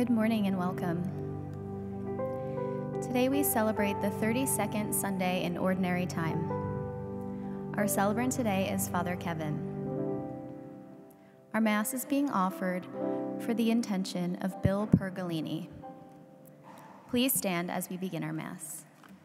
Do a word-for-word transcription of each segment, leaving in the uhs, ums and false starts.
Good morning and welcome. Today we celebrate the thirty-second Sunday in Ordinary Time. Our celebrant today is Father Kevin. Our Mass is being offered for the intention of Bill Pergolini. Please stand as we begin our Mass.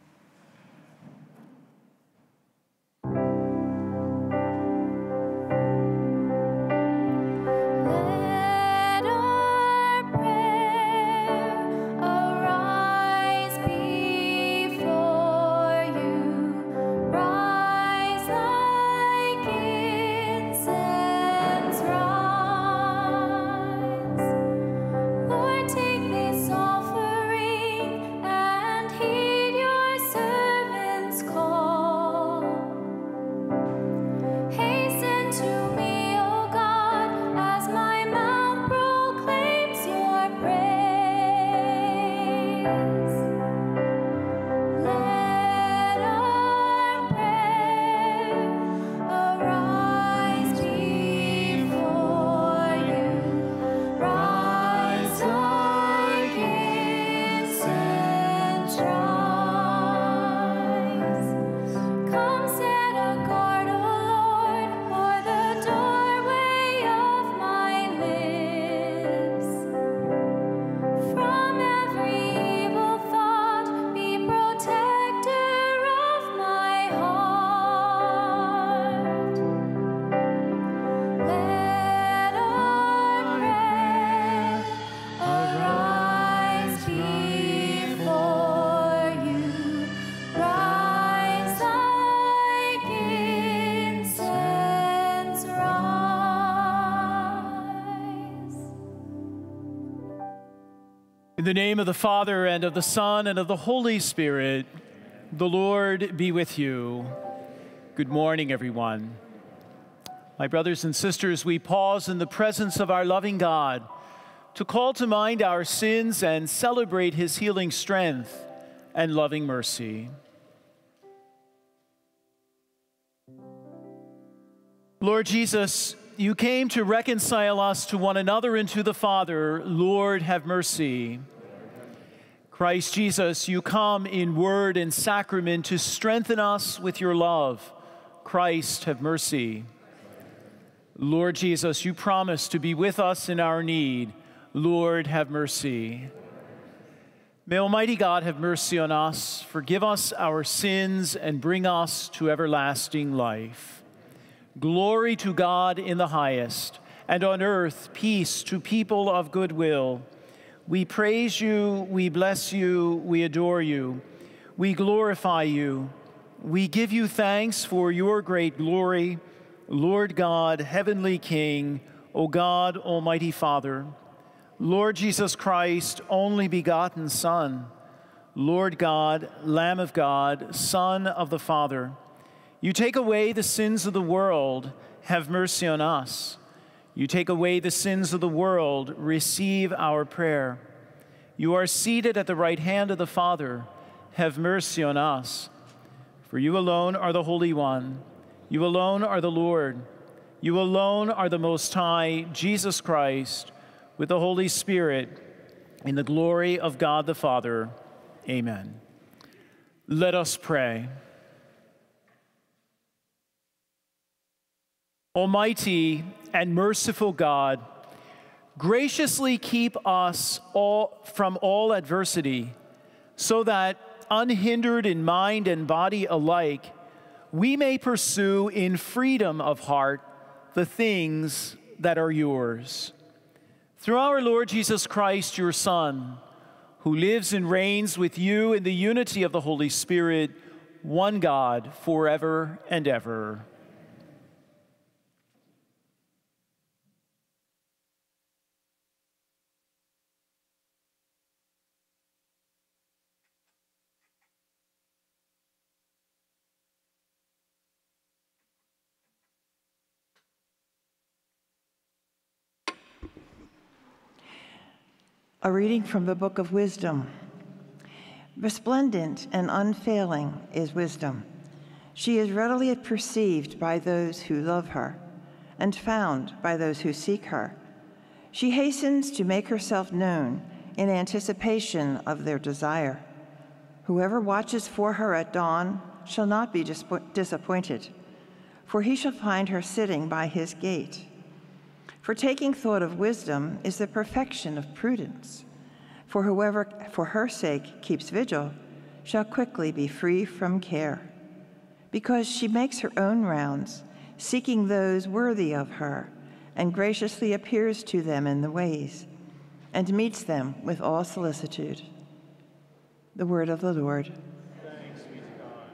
In the name of the Father, and of the Son, and of the Holy Spirit, the Lord be with you. Good morning, everyone. My brothers and sisters, we pause in the presence of our loving God to call to mind our sins and celebrate his healing strength and loving mercy. Lord Jesus, you came to reconcile us to one another and to the Father. Lord, have mercy. Christ Jesus, you come in word and sacrament to strengthen us with your love. Christ, have mercy. Lord Jesus, you promise to be with us in our need. Lord, have mercy. May Almighty God have mercy on us, forgive us our sins, and bring us to everlasting life. Glory to God in the highest, and on earth peace to people of good will. We praise you, we bless you, we adore you, we glorify you. We give you thanks for your great glory, Lord God, heavenly King, O God, Almighty Father, Lord Jesus Christ, only begotten Son, Lord God, Lamb of God, Son of the Father. You take away the sins of the world, have mercy on us. You take away the sins of the world, receive our prayer. You are seated at the right hand of the Father, have mercy on us. For you alone are the Holy One. You alone are the Lord. You alone are the Most High, Jesus Christ, with the Holy Spirit, in the glory of God the Father. Amen. Let us pray. Almighty and merciful God, graciously keep us all from all adversity, so that, unhindered in mind and body alike, we may pursue in freedom of heart the things that are yours. Through our Lord Jesus Christ, your Son, who lives and reigns with you in the unity of the Holy Spirit, one God, forever and ever. A reading from the Book of Wisdom. Resplendent and unfailing is wisdom. She is readily perceived by those who love her, and found by those who seek her. She hastens to make herself known in anticipation of their desire. Whoever watches for her at dawn shall not be disappointed, for he shall find her sitting by his gate. For taking thought of wisdom is the perfection of prudence. For whoever for her sake keeps vigil shall quickly be free from care. Because she makes her own rounds, seeking those worthy of her, and graciously appears to them in the ways, and meets them with all solicitude. The word of the Lord. Thanks be to God.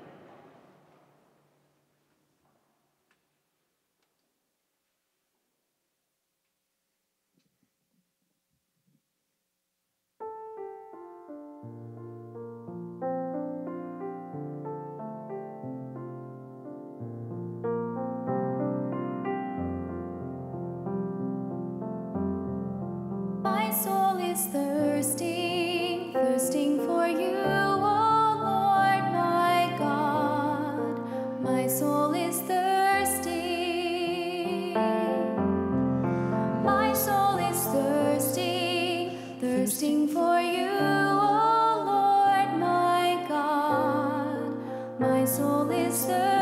My soul is thirsting, thirsting for you, O Lord my God. My soul is thirsting. My soul is thirsting, thirsting for you, O Lord my God. My soul is thirsting.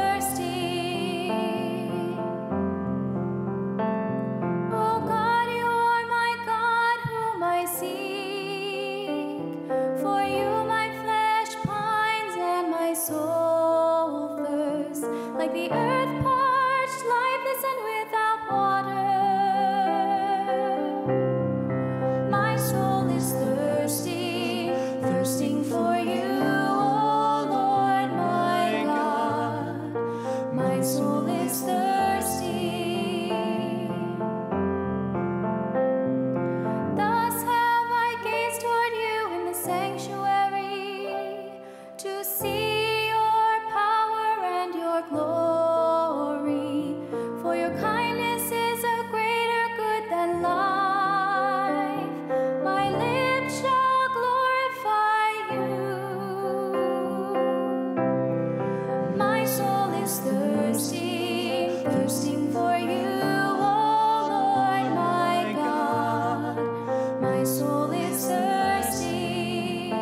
Oh God, you are my God whom I seek. For you my flesh pines and my soul thirsts, like the earth parched, lifeless and without water. My soul is thirsty, thirsting for you, O Lord my God. My soul is thirsty. Thus have I gazed toward you in the sanctuary, to see your power and your glory. For your kindness is a greater good than life. My lips shall glorify you. My soul is thirsty, thirsting for you, O Lord my God. My soul is thirsty.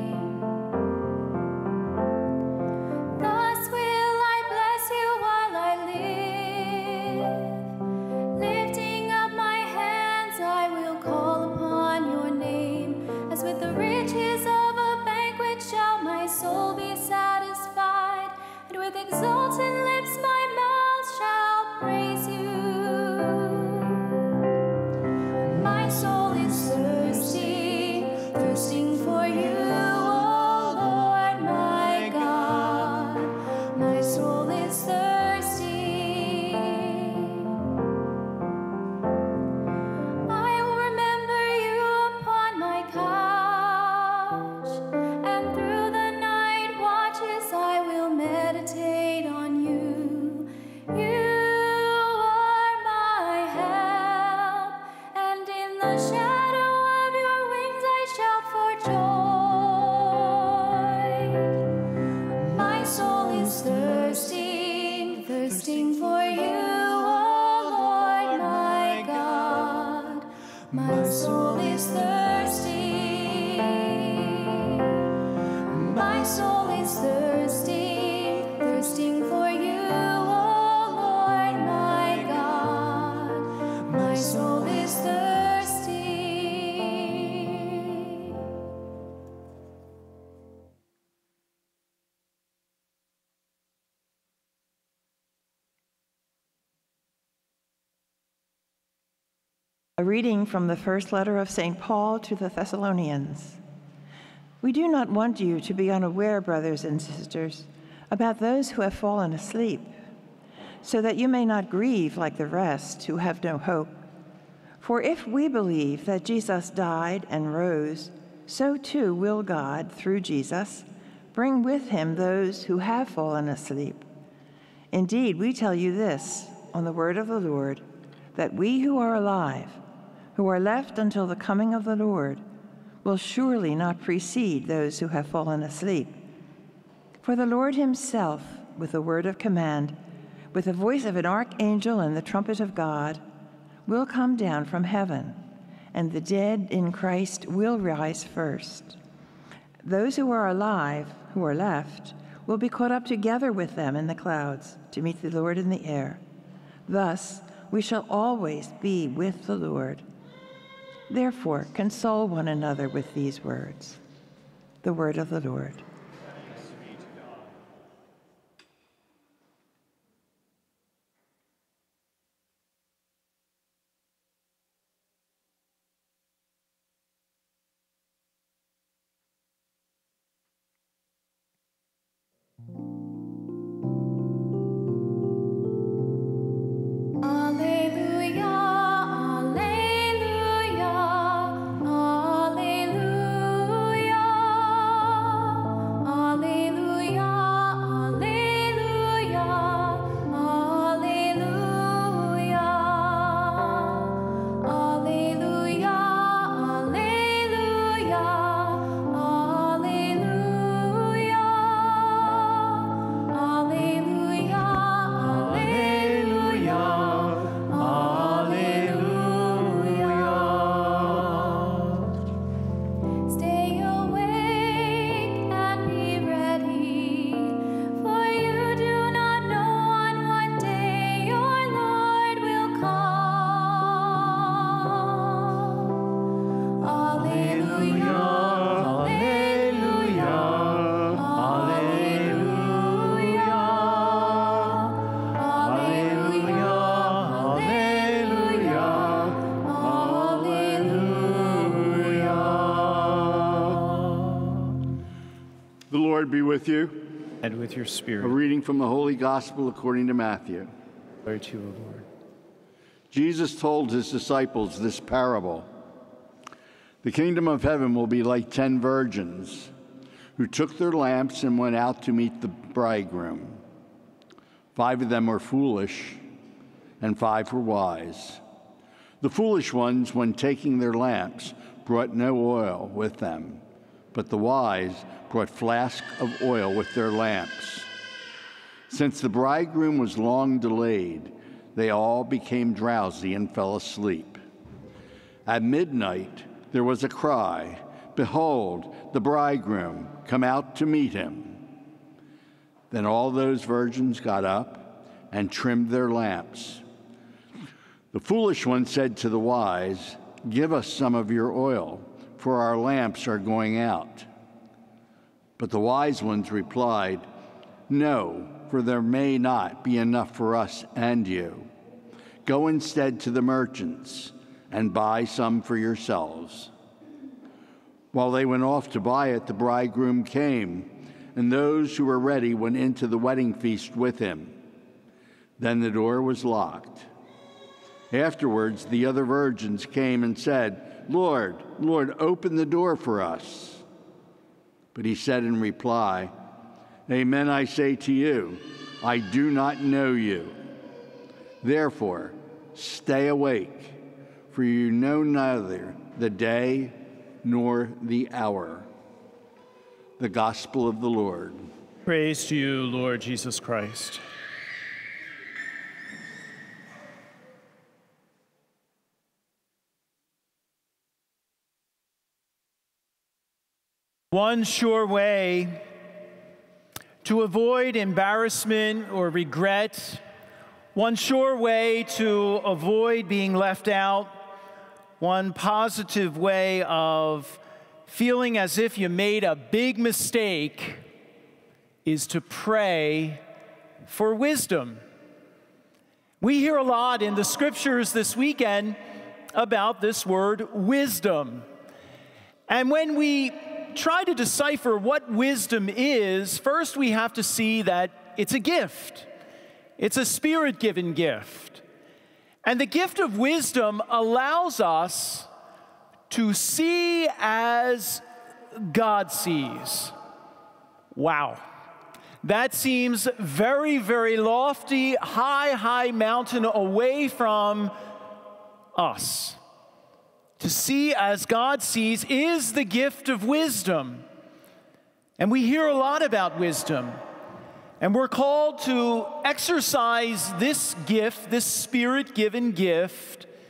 Thus will I bless you while I live. Lifting up my hands, I will call upon your name. As with the riches of a banquet shall my soul be satisfied, and with exultant lips my mouth shall praise you. My soul is thirsty, thirsting for you, O Lord my God. My soul is thirsty. I will remember you upon my couch, and through the night watches I will meditate on you. You are my help, and in the shadow of your wings I shout for joy. My soul is thirsting, thirsting for you, O Lord my God. My soul is thirsty. My soul is thirsty, thirsting for you, O Lord my God. My soul is thirsty. A reading from the first letter of Saint Paul to the Thessalonians. We do not want you to be unaware, brothers and sisters, about those who have fallen asleep, so that you may not grieve like the rest who have no hope. For if we believe that Jesus died and rose, so too will God, through Jesus, bring with him those who have fallen asleep. Indeed, we tell you this on the word of the Lord, that we who are alive, who are left until the coming of the Lord, will surely not precede those who have fallen asleep. For the Lord himself, with a word of command, with the voice of an archangel and the trumpet of God, will come down from heaven, and the dead in Christ will rise first. Those who are alive, who are left, will be caught up together with them in the clouds to meet the Lord in the air. Thus, we shall always be with the Lord. Therefore, console one another with these words. The word of the Lord. Be with you. And with your spirit. A reading from the Holy Gospel according to Matthew. Glory to you, O Lord. Jesus told his disciples this parable. The kingdom of heaven will be like ten virgins who took their lamps and went out to meet the bridegroom. Five of them were foolish and five were wise. The foolish ones, when taking their lamps, brought no oil with them, but the wise brought flasks of oil with their lamps. Since the bridegroom was long delayed, they all became drowsy and fell asleep. At midnight, there was a cry, "Behold, the bridegroom, come out to meet him." Then all those virgins got up and trimmed their lamps. The foolish one said to the wise, "Give us some of your oil, for our lamps are going out." But the wise ones replied, "No, for there may not be enough for us and you. Go instead to the merchants and buy some for yourselves." While they went off to buy it, the bridegroom came, and those who were ready went into the wedding feast with him. Then the door was locked. Afterwards, the other virgins came and said, "Lord, Lord, open the door for us." But he said in reply, "Amen, I say to you, I do not know you. Therefore, stay awake, for you know neither the day nor the hour." The Gospel of the Lord. Praise to you, Lord Jesus Christ. One sure way to avoid embarrassment or regret, one sure way to avoid being left out, one positive way of feeling as if you made a big mistake is to pray for wisdom. We hear a lot in the scriptures this weekend about this word wisdom. And when we try to decipher what wisdom is, first we have to see that it's a gift. It's a Spirit-given gift. And the gift of wisdom allows us to see as God sees. Wow. That seems very, very lofty, high, high mountain away from us. To see as God sees is the gift of wisdom. And we hear a lot about wisdom. And we're called to exercise this gift, this Spirit-given gift,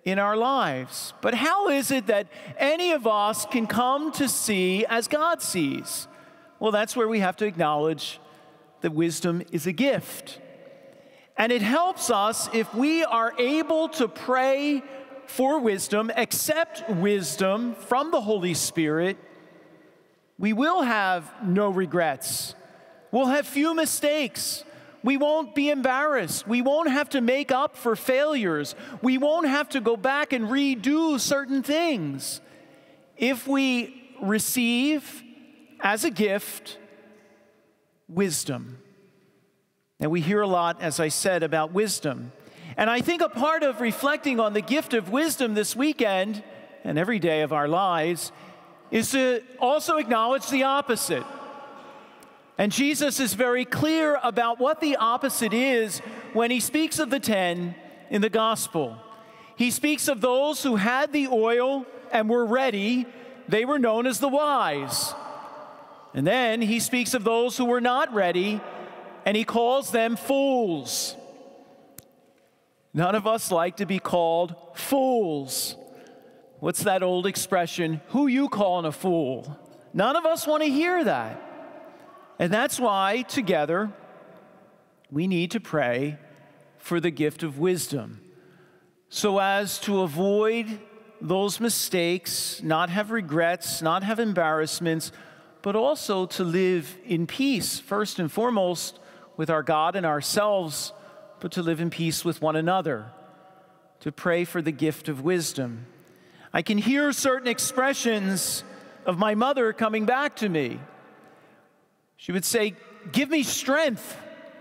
in our lives. But how is it that any of us can come to see as God sees? Well, that's where we have to acknowledge that wisdom is a gift. And it helps us if we are able to pray for wisdom, accept wisdom from the Holy Spirit. We will have no regrets. We'll have few mistakes. We won't be embarrassed. We won't have to make up for failures. We won't have to go back and redo certain things. If we receive as a gift wisdom. And we hear a lot, as I said, about wisdom. And I think a part of reflecting on the gift of wisdom this weekend and every day of our lives is to also acknowledge the opposite. And Jesus is very clear about what the opposite is when he speaks of the ten in the gospel. He speaks of those who had the oil and were ready. They were known as the wise. And then he speaks of those who were not ready, and he calls them fools. None of us like to be called fools. What's that old expression? Who you calling a fool? None of us want to hear that. And that's why, together, we need to pray for the gift of wisdom, so as to avoid those mistakes, not have regrets, not have embarrassments, but also to live in peace, first and foremost, with our God and ourselves, but to live in peace with one another, to pray for the gift of wisdom. I can hear certain expressions of my mother coming back to me. She would say, "Give me strength."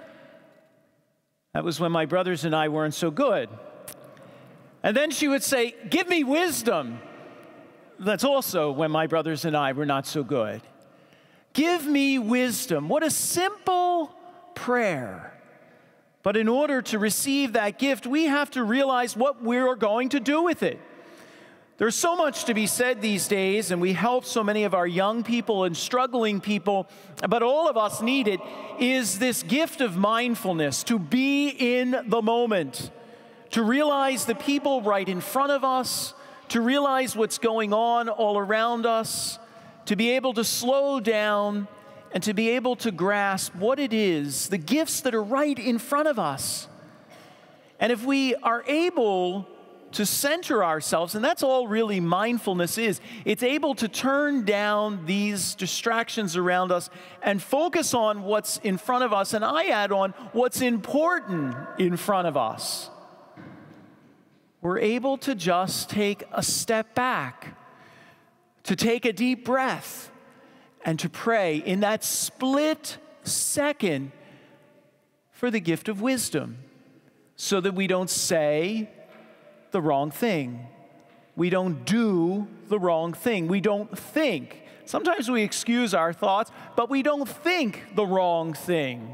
That was when my brothers and I weren't so good. And then she would say, "Give me wisdom." That's also when my brothers and I were not so good. Give me wisdom. What a simple prayer. But in order to receive that gift, we have to realize what we're going to do with it. There's so much to be said these days, and we help so many of our young people and struggling people, but all of us need it, is this gift of mindfulness, to be in the moment, to realize the people right in front of us, to realize what's going on all around us, to be able to slow down and to be able to grasp what it is, the gifts that are right in front of us. And if we are able to center ourselves, and that's all really mindfulness is, it's able to turn down these distractions around us and focus on what's in front of us, and I add on what's important in front of us. We're able to just take a step back, to take a deep breath, and to pray in that split second for the gift of wisdom, so that we don't say the wrong thing. We don't do the wrong thing. We don't think. Sometimes we excuse our thoughts, but we don't think the wrong thing.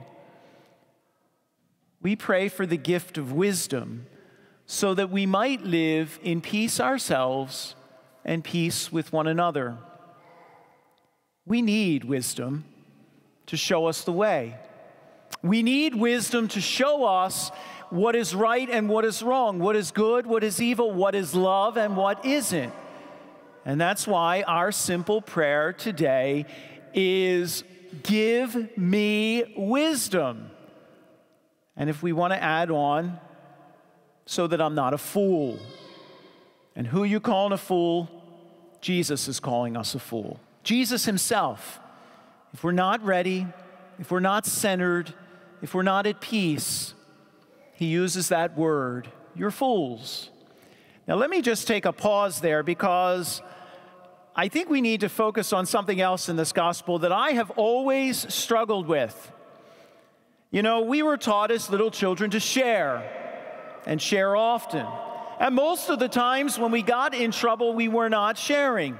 We pray for the gift of wisdom so that we might live in peace ourselves and peace with one another. We need wisdom to show us the way. We need wisdom to show us what is right and what is wrong, what is good, what is evil, what is love, and what isn't. And that's why our simple prayer today is, give me wisdom. And if we want to add on, so that I'm not a fool. And who you calling a fool? Jesus is calling us a fool. Jesus himself. If we're not ready, if we're not centered, if we're not at peace, he uses that word, you're fools. Now let me just take a pause there, because I think we need to focus on something else in this gospel that I have always struggled with. You know, we were taught as little children to share, and share often. And most of the times when we got in trouble, we were not sharing.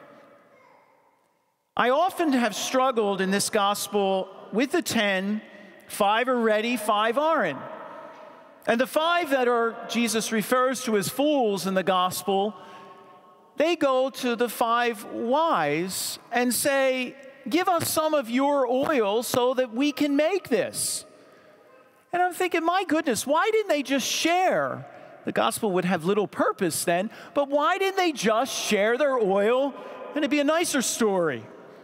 I often have struggled in this gospel with the ten. Five are ready, five aren't. And the five that are Jesus refers to as fools in the gospel, they go to the five wise and say, give us some of your oil so that we can make this. And I'm thinking, my goodness, why didn't they just share The gospel would have little purpose then, but why didn't they just share their oil and it'd be a nicer story?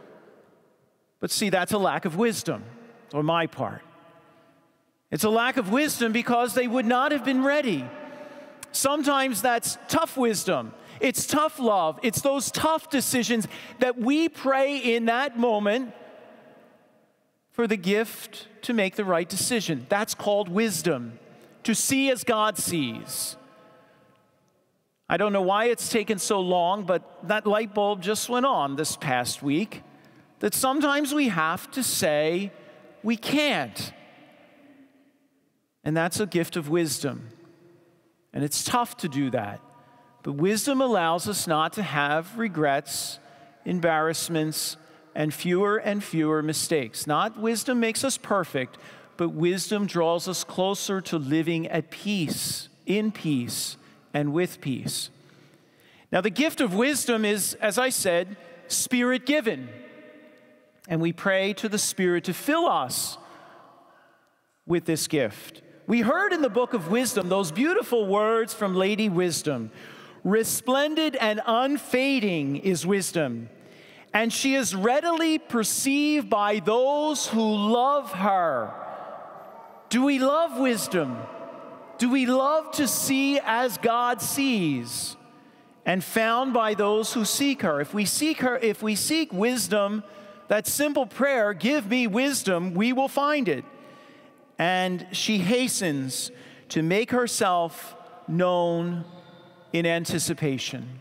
But see, that's a lack of wisdom on my part. It's a lack of wisdom because they would not have been ready. Sometimes that's tough wisdom. It's tough love. It's those tough decisions that we pray in that moment for the gift to make the right decision. That's called wisdom, to see as God sees. I don't know why it's taken so long, but that light bulb just went on this past week, that sometimes we have to say we can't. And that's a gift of wisdom. And it's tough to do that. But wisdom allows us not to have regrets, embarrassments, and fewer and fewer mistakes. Not wisdom makes us perfect, but wisdom draws us closer to living at peace, in peace, and with peace. Now, the gift of wisdom is, as I said, Spirit-given. And we pray to the Spirit to fill us with this gift. We heard in the book of Wisdom those beautiful words from Lady Wisdom. Resplendent and unfading is wisdom, and she is readily perceived by those who love her. Do we love wisdom? Do we love to see as God sees? And found by those who seek her. If we seek her, if we seek wisdom, that simple prayer, give me wisdom, we will find it. And she hastens to make herself known in anticipation.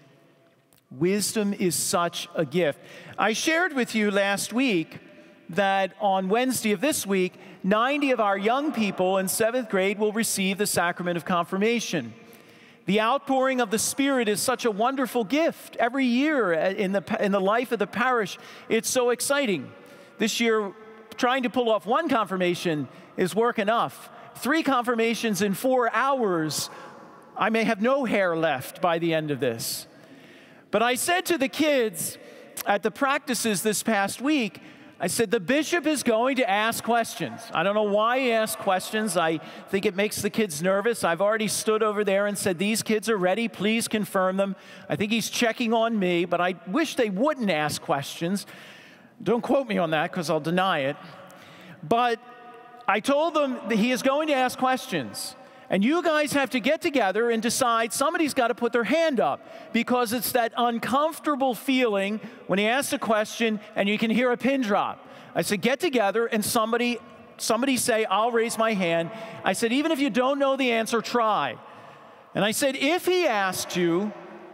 Wisdom is such a gift. I shared with you last week that on Wednesday of this week, ninety of our young people in seventh grade will receive the sacrament of confirmation. The outpouring of the Spirit is such a wonderful gift. Every year in the, in the life of the parish, it's so exciting. This year, trying to pull off one confirmation is work enough. Three confirmations in four hours, I may have no hair left by the end of this. But I said to the kids at the practices this past week, I said, the bishop is going to ask questions. I don't know why he asks questions. I think it makes the kids nervous. I've already stood over there and said, these kids are ready. Please confirm them. I think he's checking on me, but I wish they wouldn't ask questions. Don't quote me on that because I'll deny it. But I told them that he is going to ask questions. And you guys have to get together and decide somebody's got to put their hand up, because it's that uncomfortable feeling when he asks a question and you can hear a pin drop. I said, get together and somebody, somebody say, I'll raise my hand. I said, even if you don't know the answer, try. And I said, if he asked you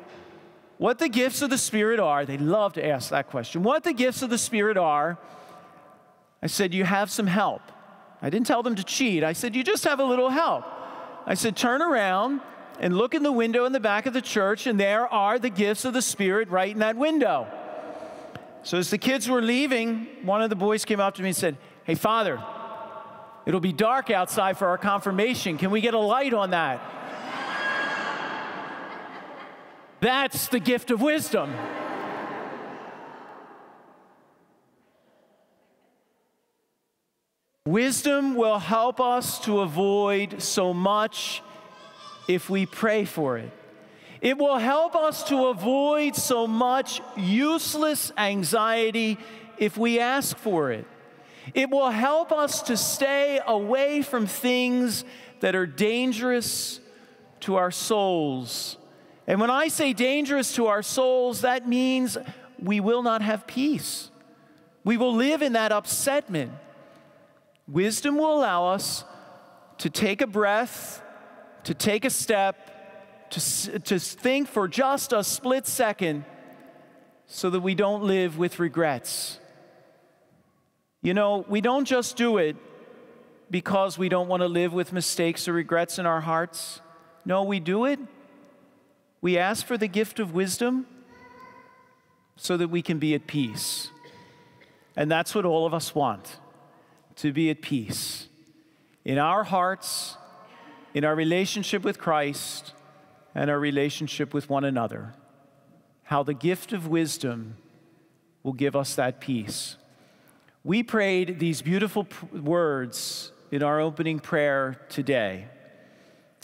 what the gifts of the Spirit are, they love to ask that question, what the gifts of the Spirit are, I said, you have some help. I didn't tell them to cheat. I said, you just have a little help. I said, turn around and look in the window in the back of the church, and there are the gifts of the Spirit right in that window. So as the kids were leaving, one of the boys came up to me and said, hey, Father, it'll be dark outside for our confirmation. Can we get a light on that? That's the gift of wisdom. Wisdom will help us to avoid so much if we pray for it. It will help us to avoid so much useless anxiety if we ask for it. It will help us to stay away from things that are dangerous to our souls. And when I say dangerous to our souls, that means we will not have peace. We will live in that upsetment. Wisdom will allow us to take a breath, to take a step, to, to think for just a split second so that we don't live with regrets. You know, we don't just do it because we don't want to live with mistakes or regrets in our hearts. No, we do it. We ask for the gift of wisdom so that we can be at peace. And that's what all of us want. To be at peace in our hearts, in our relationship with Christ, and our relationship with one another. How the gift of wisdom will give us that peace. We prayed these beautiful words in our opening prayer today.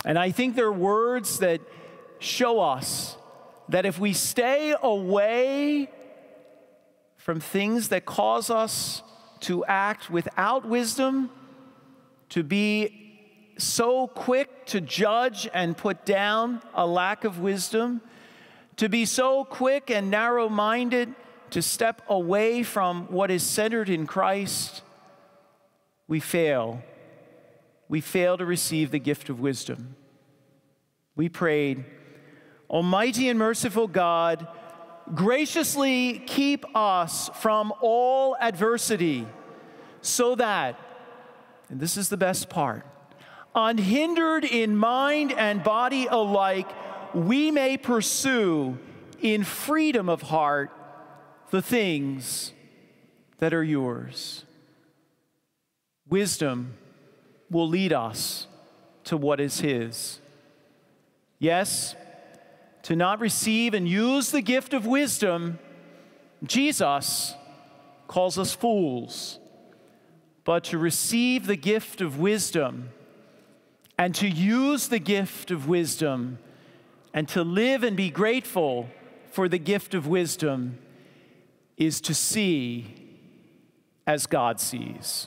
And I think they're words that show us that if we stay away from things that cause us to act without wisdom, to be so quick to judge and put down a lack of wisdom, to be so quick and narrow-minded to step away from what is centered in Christ, we fail. We fail to receive the gift of wisdom. We prayed, Almighty and merciful God, graciously keep us from all adversity, so that, and this is the best part, unhindered in mind and body alike, we may pursue in freedom of heart the things that are yours. Wisdom will lead us to what is His. Yes, to not receive and use the gift of wisdom, Jesus calls us fools. But to receive the gift of wisdom and to use the gift of wisdom and to live and be grateful for the gift of wisdom is to see as God sees.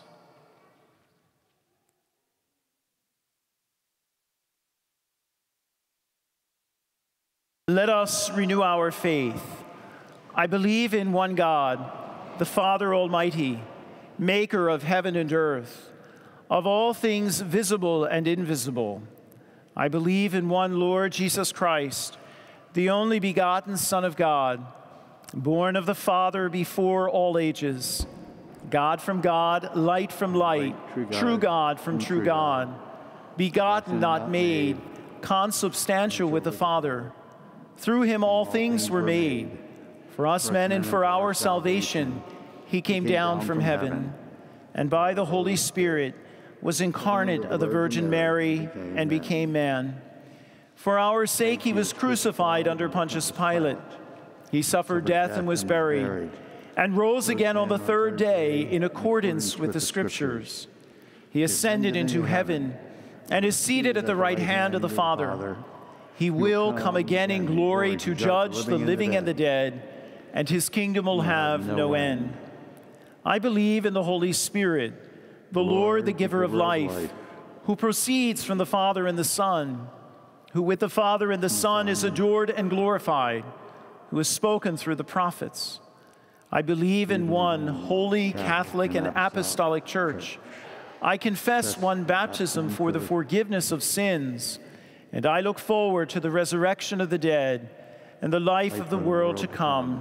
Let us renew our faith. I believe in one God, the Father Almighty, maker of heaven and earth, of all things visible and invisible. I believe in one Lord Jesus Christ, the only begotten Son of God, born of the Father before all ages, God from God, light from light, true God, true God from true, true God, God, begotten, not made, consubstantial with the Father. Through him all things were made. For us men and for our salvation, he came down from heaven, and by the Holy Spirit was incarnate of the Virgin Mary and became man. For our sake he was crucified under Pontius Pilate. He suffered death and was buried, and rose again on the third day in accordance with the Scriptures. He ascended into heaven and is seated at the right hand of the Father. He will come again in glory to judge the living and the dead, and his kingdom will have no end. I believe in the Holy Spirit, the Lord, the giver of life, who proceeds from the Father and the Son, who with the Father and the Son is adored and glorified, who has spoken through the prophets. I believe in one holy, Catholic, and apostolic church. I confess one baptism for the forgiveness of sins, and I look forward to the resurrection of the dead and the life of the world to come.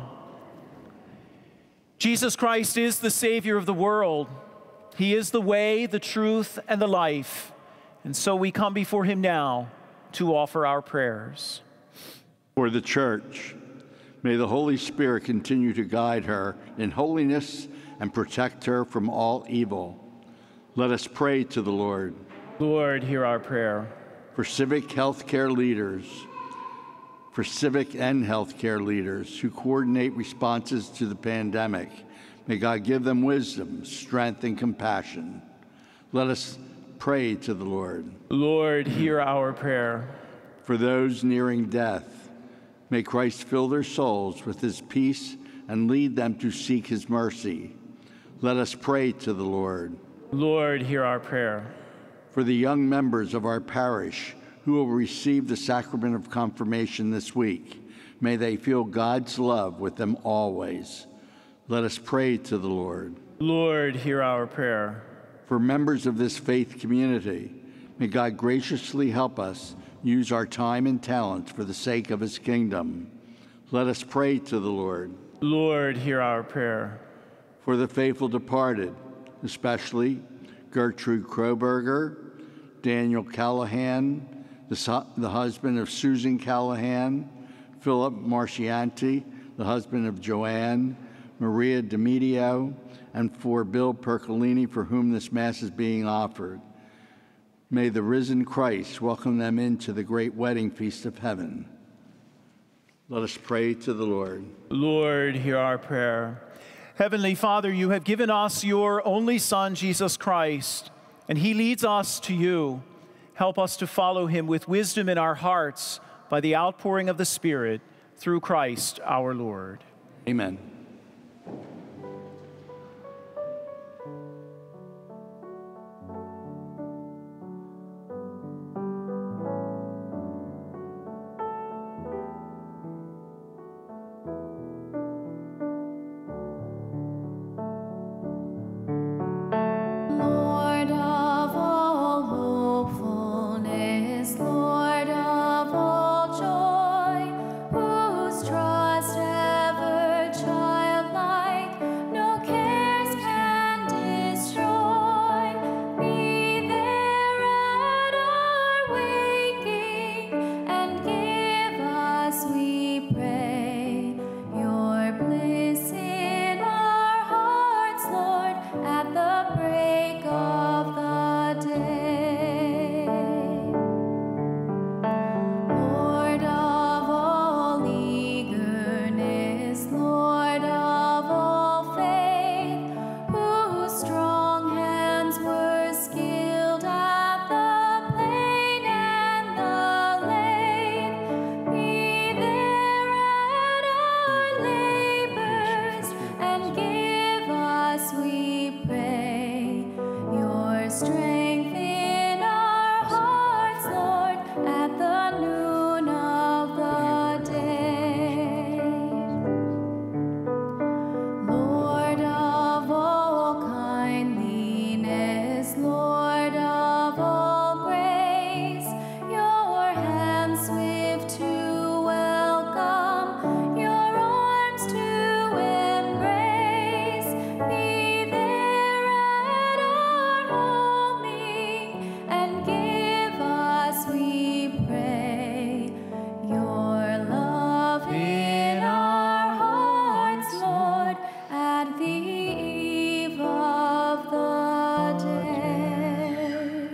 Jesus Christ is the Savior of the world. He is the way, the truth, and the life. And so we come before him now to offer our prayers. For the church, may the Holy Spirit continue to guide her in holiness and protect her from all evil. Let us pray to the Lord. Lord, hear our prayer. For civic healthcare leaders, for civic and healthcare leaders who coordinate responses to the pandemic, may God give them wisdom, strength, and compassion. Let us pray to the Lord. Lord, hear our prayer. For those nearing death, may Christ fill their souls with his peace and lead them to seek his mercy. Let us pray to the Lord. Lord, hear our prayer. For the young members of our parish who will receive the sacrament of confirmation this week, may they feel God's love with them always. Let us pray to the Lord. Lord, hear our prayer. For members of this faith community, may God graciously help us use our time and talents for the sake of his kingdom. Let us pray to the Lord. Lord, hear our prayer. For the faithful departed, especially Gertrude Kroberger, Daniel Callahan, the, the husband of Susan Callahan, Philip Marcianti, the husband of Joanne, Maria Demedio, and for Bill Percolini, for whom this Mass is being offered. May the risen Christ welcome them into the great wedding feast of heaven. Let us pray to the Lord. Lord, hear our prayer. Heavenly Father, you have given us your only Son, Jesus Christ, and he leads us to you. Help us to follow him with wisdom in our hearts by the outpouring of the Spirit through Christ our Lord. Amen. Lord of all hopefulness, Lord of all joy, whose trust ever childlike, no cares can destroy. Be there at our waking, and give us, we pray, your bliss in our hearts, Lord, at the break of the day. Lord of all eagerness, Lord of all faith, whose strong hands were skilled at the plane and the lathe, be there at our labors, and give us, we pray, your strength in our hearts, Lord, at the noon of the day. Lord of all kindliness, Lord of all grace, your hands swift to welcome, your arms to embrace, be there at our homing, and give us, we pray, your love in our hearts, Lord, at the eve of the day.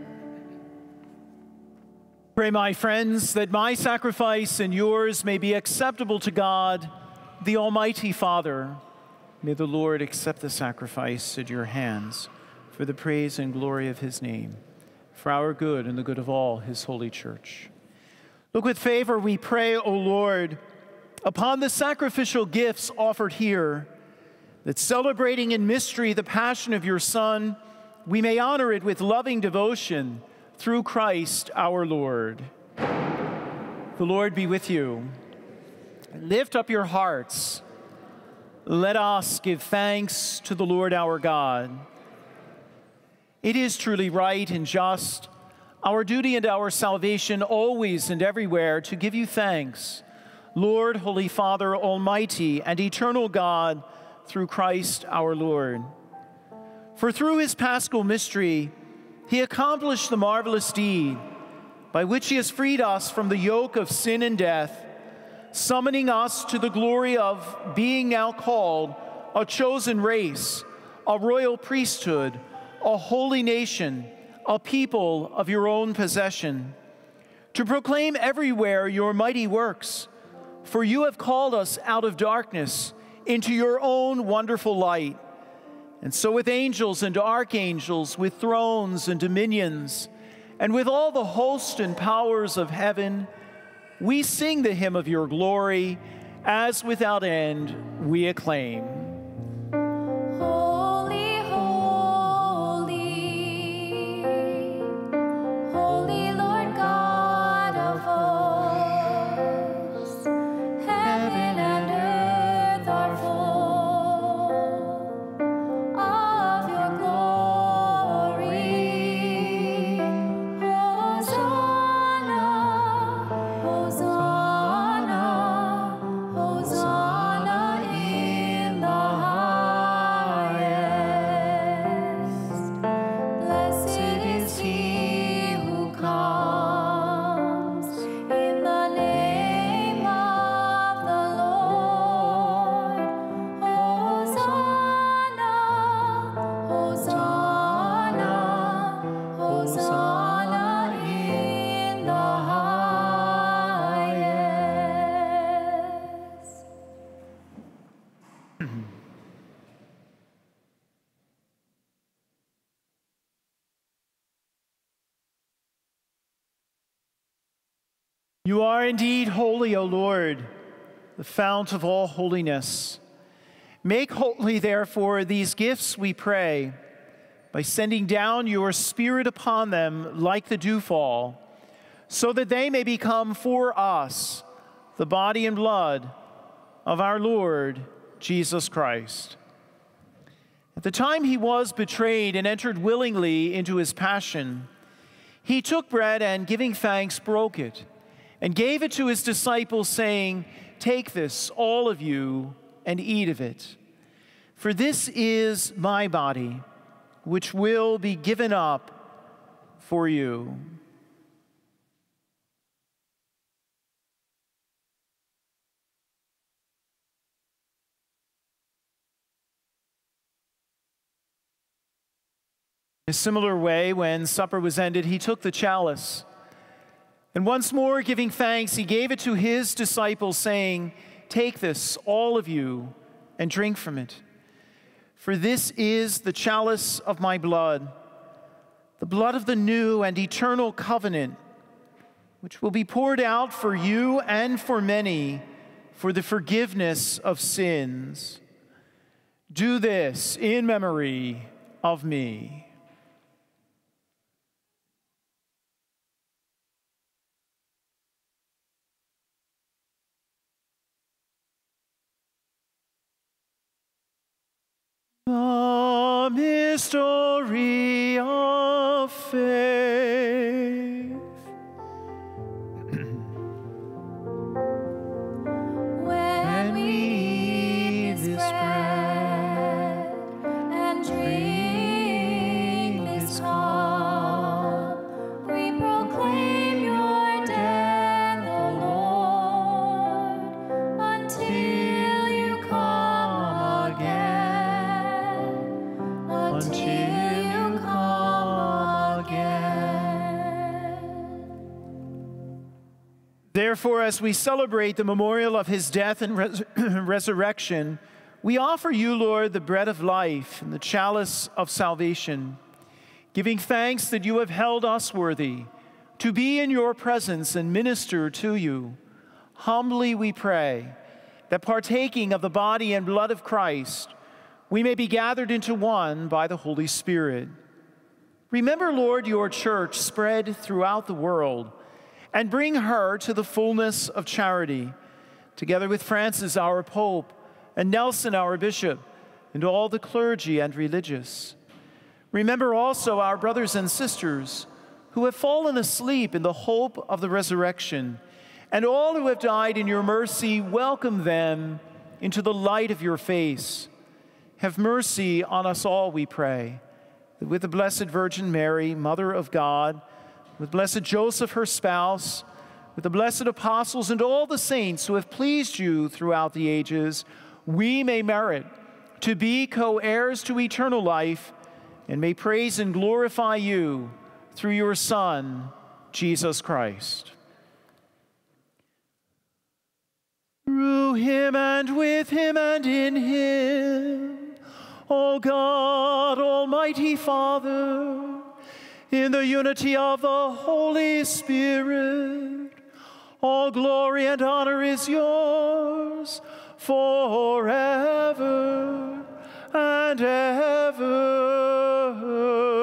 Pray, my friends, that my sacrifice and yours may be acceptable to God, the Almighty Father. May the Lord accept the sacrifice at your hands for the praise and glory of his name, for our good and the good of all his holy church. Look with favor, we pray, O Lord, upon the sacrificial gifts offered here, that celebrating in mystery the passion of your Son, we may honor it with loving devotion through Christ our Lord. The Lord be with you. Lift up your hearts. Let us give thanks to the Lord our God. It is truly right and just, our duty and our salvation always and everywhere to give you thanks, Lord, Holy Father, Almighty and eternal God, through Christ our Lord. For through his paschal mystery, he accomplished the marvelous deed by which he has freed us from the yoke of sin and death, summoning us to the glory of being now called a chosen race, a royal priesthood, a holy nation, a people of your own possession, to proclaim everywhere your mighty works. For you have called us out of darkness into your own wonderful light. And so with angels and archangels, with thrones and dominions, and with all the host and powers of heaven, we sing the hymn of your glory, as without end we acclaim. Holy, holy, holy Lord God of hosts, heaven and earth are full of your glory. Hosanna, Hosanna, Hosanna in the You are indeed holy, O Lord, the fount of all holiness. Make holy, therefore, these gifts, we pray, by sending down your Spirit upon them like the dewfall, so that they may become for us the body and blood of our Lord Jesus Christ. At the time he was betrayed and entered willingly into his passion, he took bread and, giving thanks, broke it and gave it to his disciples, saying, "Take this, all of you, and eat of it. For this is my body, which will be given up for you." In a similar way, when supper was ended, he took the chalice, and once more giving thanks, he gave it to his disciples, saying, "Take this, all of you, and drink from it. For this is the chalice of my blood, the blood of the new and eternal covenant, which will be poured out for you and for many for the forgiveness of sins. Do this in memory of me." The mystery of faith. When we eat this bread and drink this cup, we proclaim your death, O Lord, until you come again. Until you come again. Therefore, as we celebrate the memorial of his death and res- resurrection, we offer you, Lord, the bread of life and the chalice of salvation, giving thanks that you have held us worthy to be in your presence and minister to you. Humbly we pray that, partaking of the body and blood of Christ, we may be gathered into one by the Holy Spirit. Remember, Lord, your church spread throughout the world, and bring her to the fullness of charity, together with Francis, our Pope, and Nelson, our Bishop, and all the clergy and religious. Remember also our brothers and sisters who have fallen asleep in the hope of the resurrection, and all who have died in your mercy. Welcome them into the light of your face. Have mercy on us all, we pray, that with the Blessed Virgin Mary, Mother of God, with blessed Joseph, her spouse, with the blessed apostles and all the saints who have pleased you throughout the ages, we may merit to be co-heirs to eternal life and may praise and glorify you through your Son, Jesus Christ. Through him and with him and in him, O God, Almighty Father, in the unity of the Holy Spirit, all glory and honor is yours forever and ever.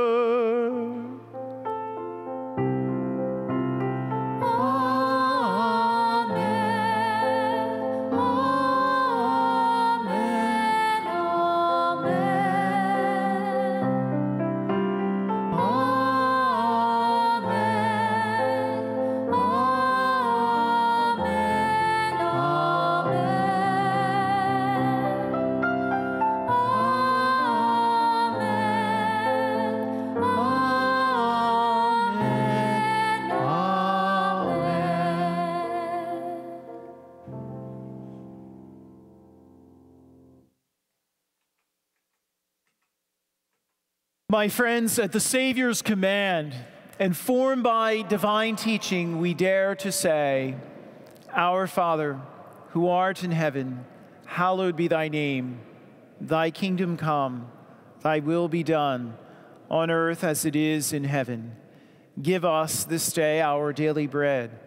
My friends, at the Savior's command, and formed by divine teaching, we dare to say, Our Father, who art in heaven, hallowed be thy name. Thy kingdom come, thy will be done, on earth as it is in heaven. Give us this day our daily bread,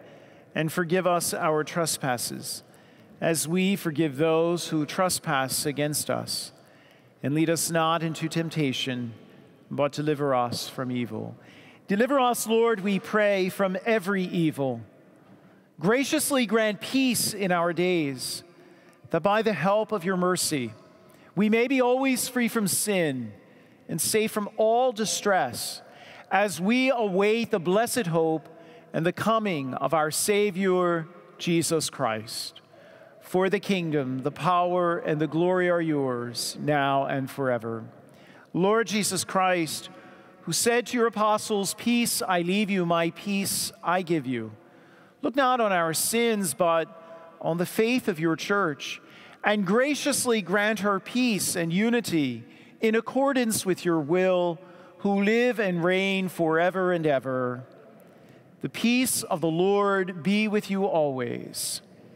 and forgive us our trespasses, as we forgive those who trespass against us. And lead us not into temptation, but deliver us from evil. Deliver us, Lord, we pray, from every evil. Graciously grant peace in our days, that by the help of your mercy, we may be always free from sin and safe from all distress, as we await the blessed hope and the coming of our Savior, Jesus Christ. For the kingdom, the power, and the glory are yours, now and forever. Lord Jesus Christ, who said to your apostles, "Peace I leave you, my peace I give you," look not on our sins, but on the faith of your church, and graciously grant her peace and unity in accordance with your will, who live and reign forever and ever. The peace of the Lord be with you always.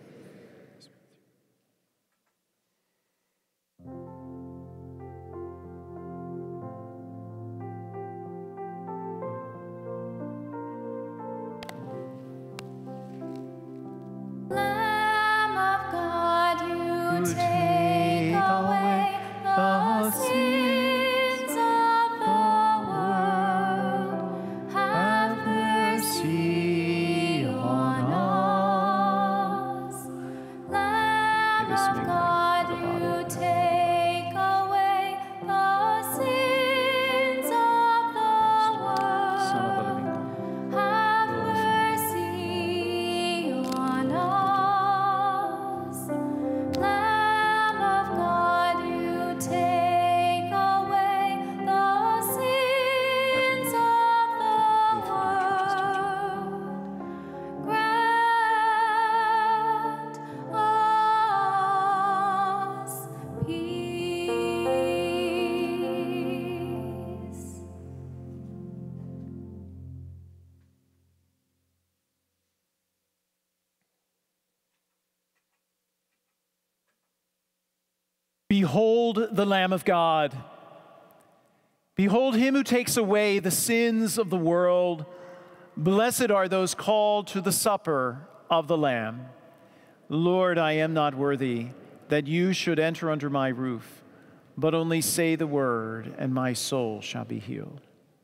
Lamb of God, you take away the sins of the world. Have mercy on us. Lamb of God, you take away the sins of the world. Have mercy on us. Lamb of God, you take away the sins of the world. Grant us peace. Behold the Lamb of God. Behold him who takes away the sins of the world. Blessed are those called to the supper of the Lamb. Lord, I am not worthy that you should enter under my roof, but only say the word, and my soul shall be healed.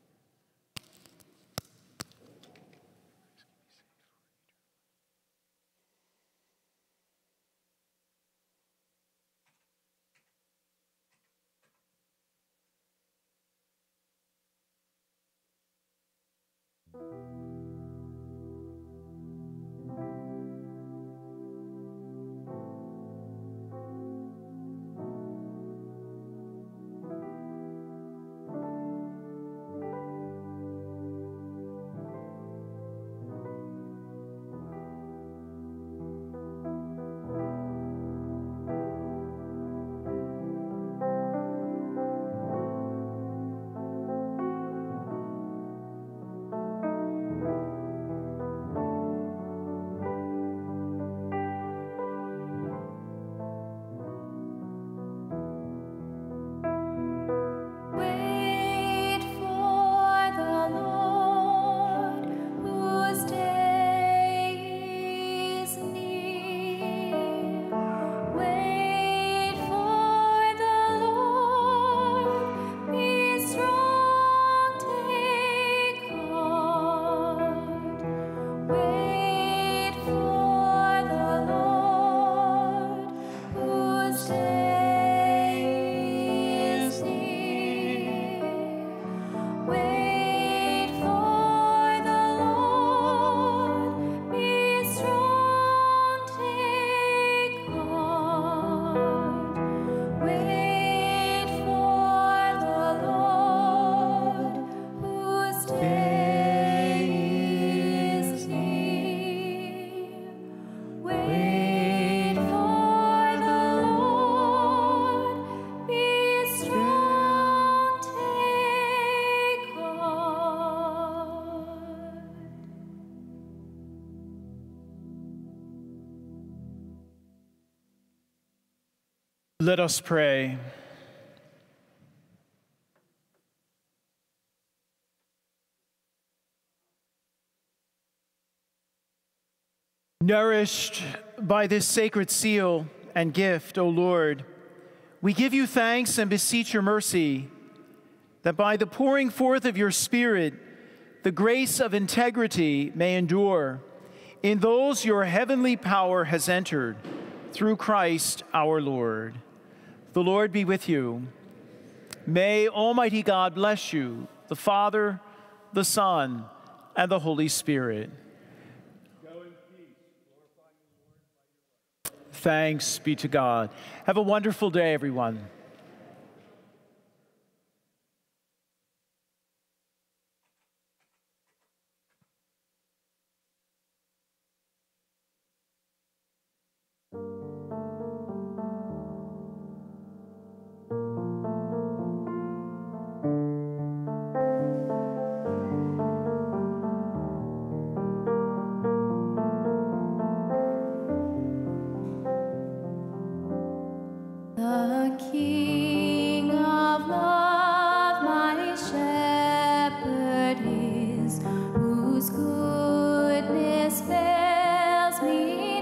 Wait for the Lord, whose day is near. Wait for the Lord, be strong, take heart. Wait for the Lord, whose day is near. Wait for the Lord, be strong, take heart. Wait for the Lord, whose day is near. Wait for the Lord, be strong, take heart. Let us pray. Nourished by this sacred seal and gift, O Lord, we give you thanks and beseech your mercy, that by the pouring forth of your Spirit, the grace of integrity may endure in those your heavenly power has entered, through Christ our Lord. The Lord be with you. May Almighty God bless you, the Father, the Son, and the Holy Spirit. Thanks be to God. Have a wonderful day, everyone. The King of love, my shepherd is, whose goodness fails me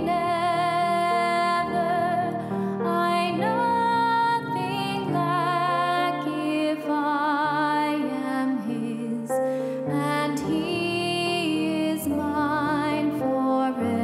never. I nothing lack if I am his, and he is mine forever.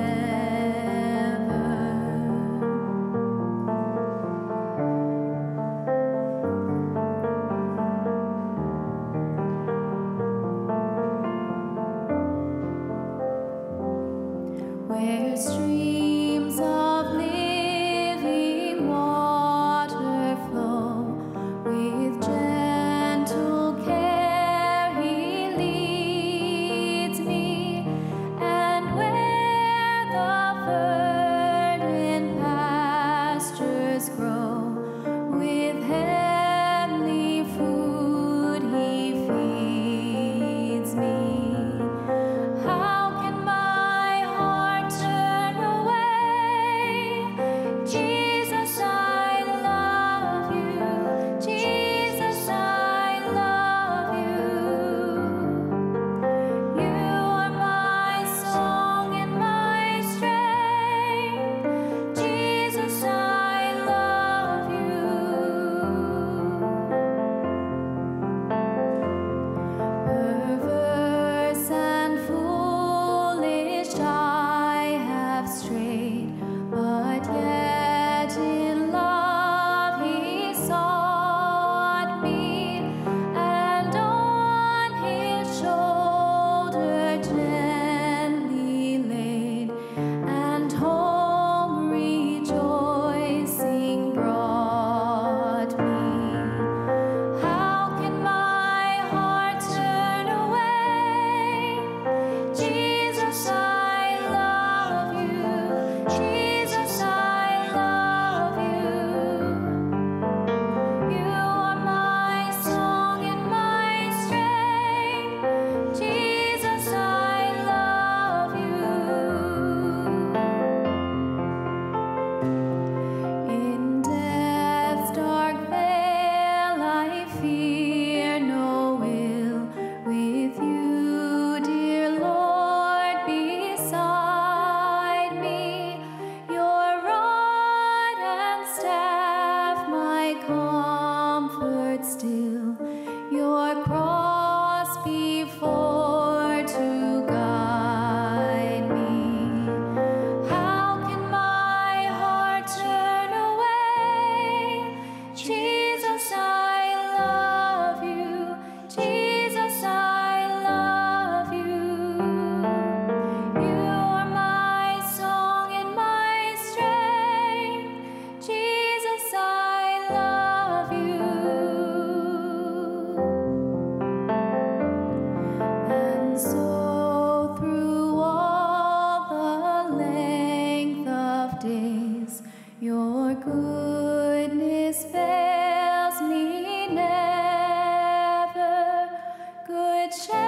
Where streams of living water flow, with gentle care he leads me, and where the verdant pastures grow, with heavenly food he feeds me. How can my heart turn away? Jesus, I love you. Jesus, I love you. You are my song and my strength. Jesus, I love you. Perverse and foolish I have strayed, but yet in love he sought me, and on his shoulder gently laid, and home rejoicing brought me. How can my heart turn away? Jesus, I love you. Jesus, I love you. You are my song and my strength. Jesus, I love you. In death's dark vale I fear no ill, with you, dear Lord, beside me. Your rod and staff my comfort still, your cross before to guide me. How can my heart turn away? Jesus, I love you. Jesus, I love you. You are my song and my strength. Jesus, I love you. And so through all the length of days, your goodness fails me never. Good Shepherd,